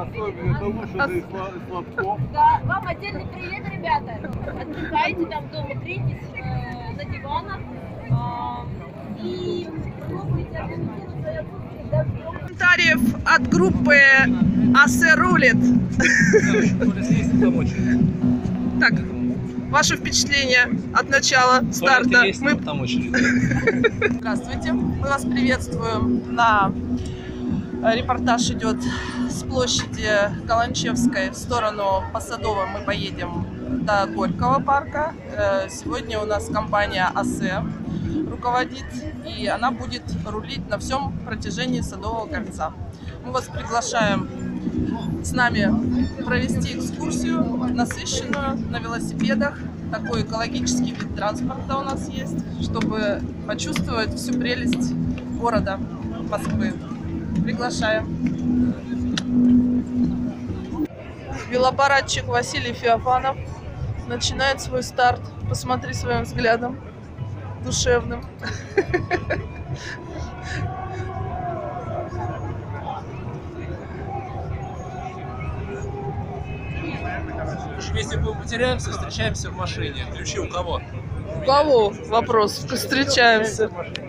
особенно, это лучше из сладков. Да, вам отдельный привет, ребята. Отдыхайте там дома, грейтесь на диванах и пробуйте организовать свои отпуски дождем. Комментариев от группы АС рулит. Так, ваше впечатление от начала старта? Здравствуйте, мы вас приветствуем. Репортаж идет с площади Каланчевской в сторону по Садовой. Мы поедем до Горького парка. Сегодня у нас компания АС руководит, и она будет рулить на всем протяжении Садового кольца. Мы вас приглашаем с нами провести экскурсию насыщенную на велосипедах. Такой экологический вид транспорта у нас есть, чтобы почувствовать всю прелесть города Москвы. Приглашаем. Велопарадчик Василий Феофанов начинает свой старт. Посмотри своим взглядом душевным. Если мы потеряемся, встречаемся в машине. Ключи у кого? У кого? Вопрос. Встречаемся.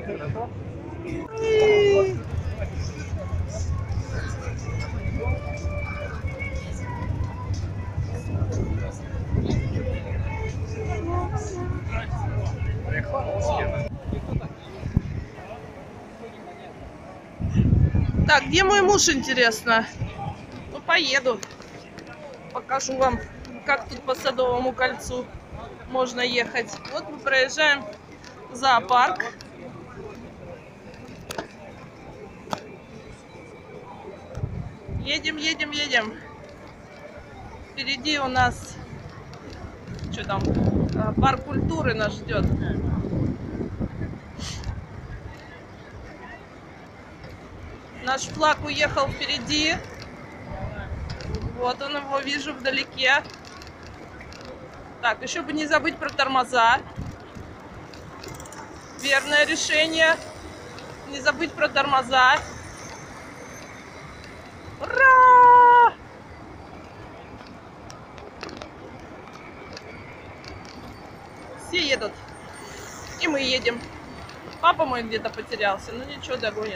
Так, где мой муж, интересно? Ну, поеду. Покажу вам, как тут по Садовому кольцу можно ехать. Вот мы проезжаем зоопарк. Едем, едем, едем. Впереди у нас, что там, парк культуры нас ждет. Наш флаг уехал впереди. Вот он, его вижу вдалеке. Так, еще бы не забыть про тормоза. Верное решение. Не забыть про тормоза. Ура! Все едут. И мы едем. Папа мой где-то потерялся, но ничего, догонит.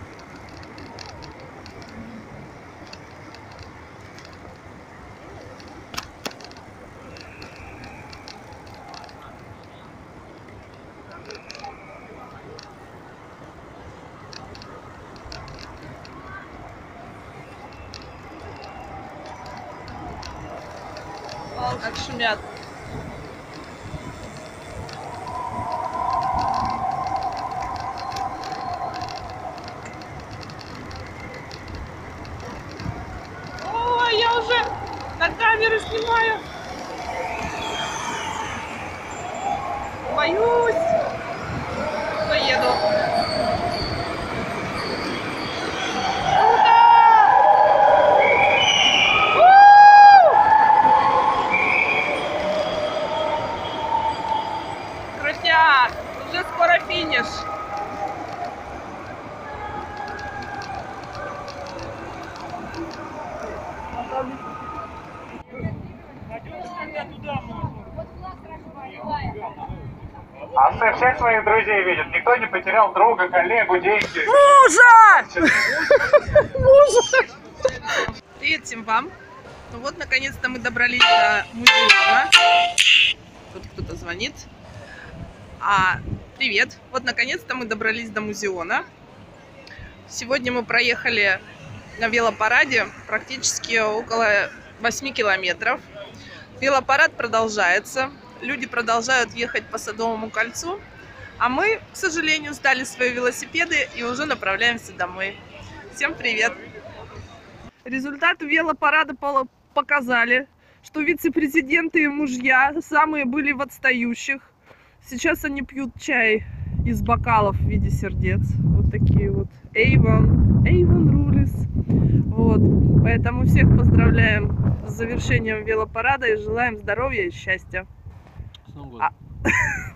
О, как шумят. О, я уже на камеру снимаю. Боюсь. Поеду. Уже скоро финиш. АС всех своих друзей видит. Никто не потерял друга, коллегу, деньги. Мужа! Мужа! Привет всем вам. Ну вот, наконец-то мы добрались до музея. Тут кто-то звонит. Привет! Вот наконец-то мы добрались до музеона. Сегодня мы проехали на велопараде практически около 8 километров. Велопарад продолжается. Люди продолжают ехать по Садовому кольцу. А мы, к сожалению, сдали свои велосипеды и уже направляемся домой. Всем привет! Результаты велопарада показали, что вице-президенты и мужья самые были в отстающих. Сейчас они пьют чай из бокалов в виде сердец. Вот такие вот. Avon рулис. Вот. Поэтому всех поздравляем с завершением велопарада и желаем здоровья и счастья. С Новым годом.